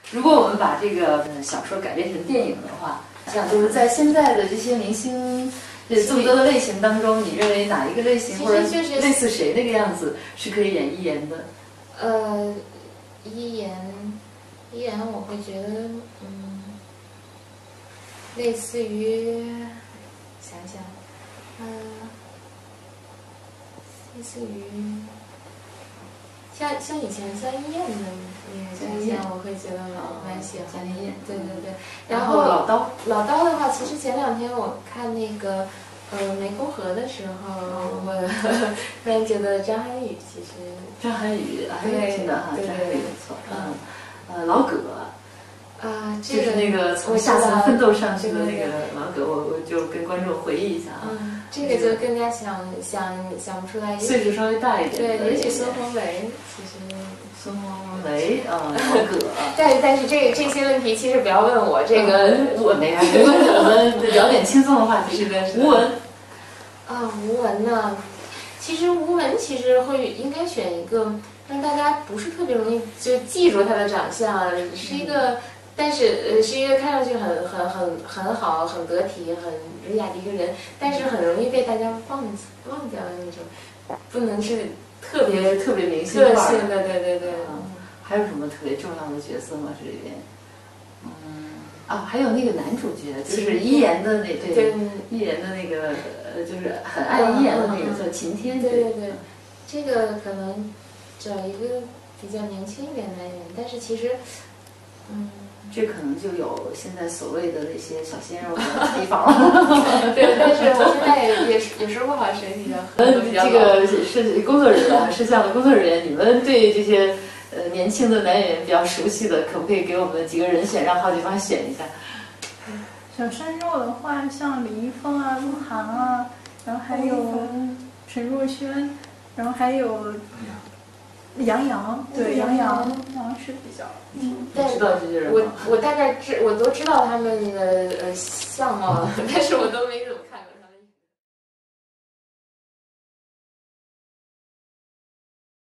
如果我们把这个小说改编成电影的话，像就是在现在的这些明星这么多的类型当中，你认为哪一个类型或者类似谁那个样子是可以演一言的？ 一言我会觉得，类似于，想想，类似于，像以前像一燕的那个形象，我会觉得蛮喜欢的。对对对。然后老刀的话，其实前2天我看那个湄公河的时候，我突然觉得张涵予其实张涵予真的哈，张涵予不错。老葛。这个那个从下层奋斗上去的那个老葛，我就跟观众回忆一下啊。 这个就更加想不出来。 岁数稍微大一点。 对，也许孙红雷，其实孙红雷老葛。 但是这些问题其实不要问我，这个我没呀。我们聊点轻松的话题。吴文。 吴文呢？其实吴文应该选一个让大家不是特别容易就记住他的长相，是一个。但是是一个看上去很好、很得体、很儒雅的一个人，但是很容易被大家忘掉的那种，不能是特别明星化的，对。 还有什么特别重要的角色吗？这里边？还有那个男主角，就是一言的一言的那个就是很爱一言的那个叫晴天。 对，这个可能找一个比较年轻一点的男人，但是其实， 这可能就有现在所谓的那些小鲜肉的地方了。 对，但是我现在也说不好谁比较合。 这个是工作人员，摄像的工作人员，你们对这些年轻的男演员比较熟悉的，可不可以给我们几个人选，让好几方选一下？ 小鲜肉的话，像李易峰啊、鹿晗啊，然后还有陈若萱，然后还有。杨洋，对，杨洋是比较， 知道这些人我大概我都知道他们的相貌，但是我都没怎么看过。